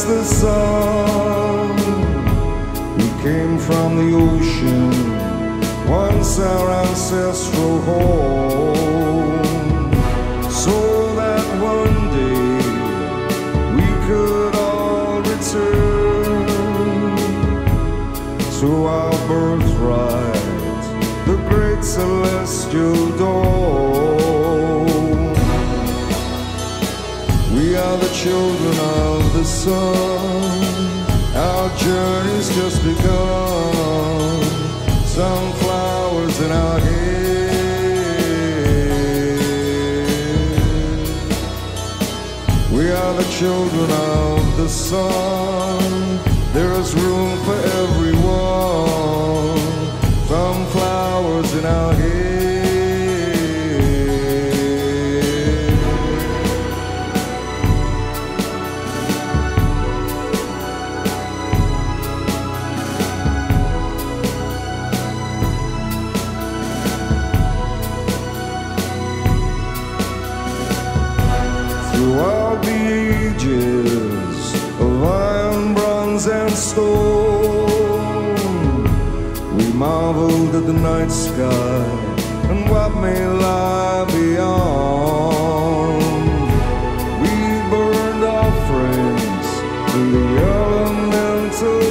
as the sun. We came from the ocean, once our ancestral home, so that one day we could all return to our birthright, the great celestial dome. We are the children of the sun, our journey's just begun. Some flowers in our hair. We are the children of the sun, there is room for everyone. Some flowers in our hair. Throughout the ages of iron, bronze, and stone, we marveled at the night sky and what may lie beyond. We burned offerings to the elemental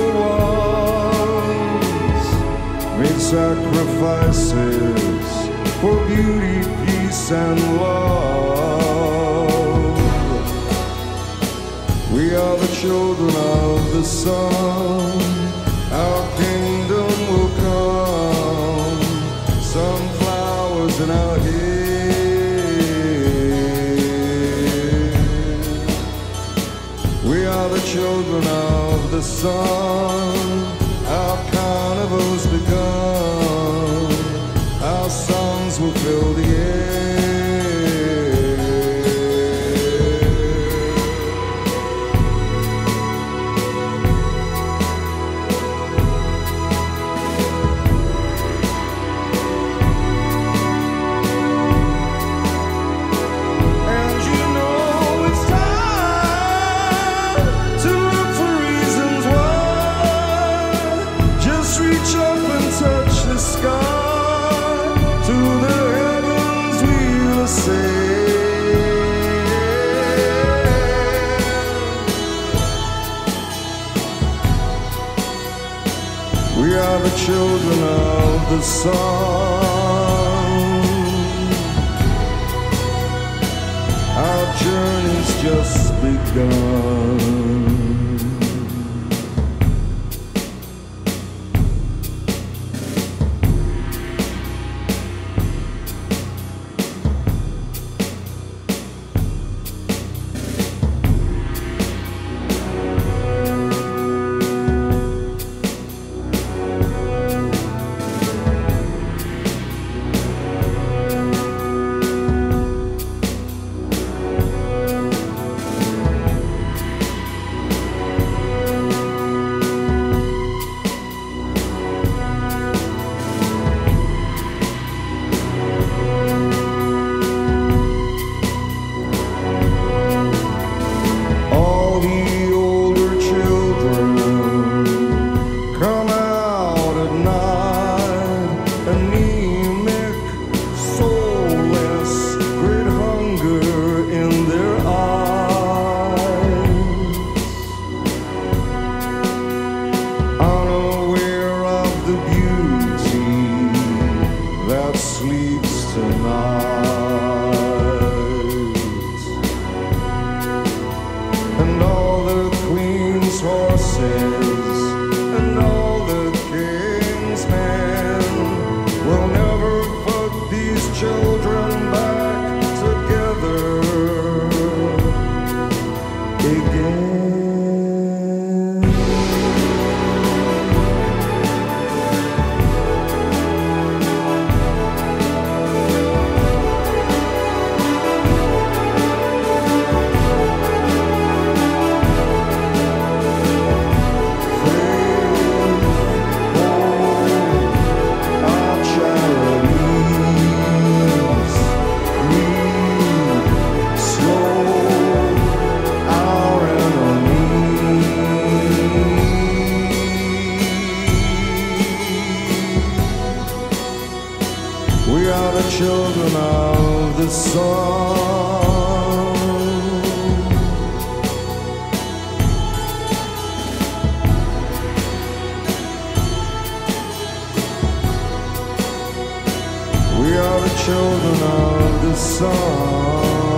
ones, made sacrifices for beauty, peace, and love. We are the children of the sun, our kingdom will come. Some flowers in our hair. We are the children of the sun, our carnival's begun. Our songs will fill the air. Reach up and touch the sky, to the heavens we'll ascend. We are the children of the sun, our journey's just begun. the children of the sun. We are the children of the sun.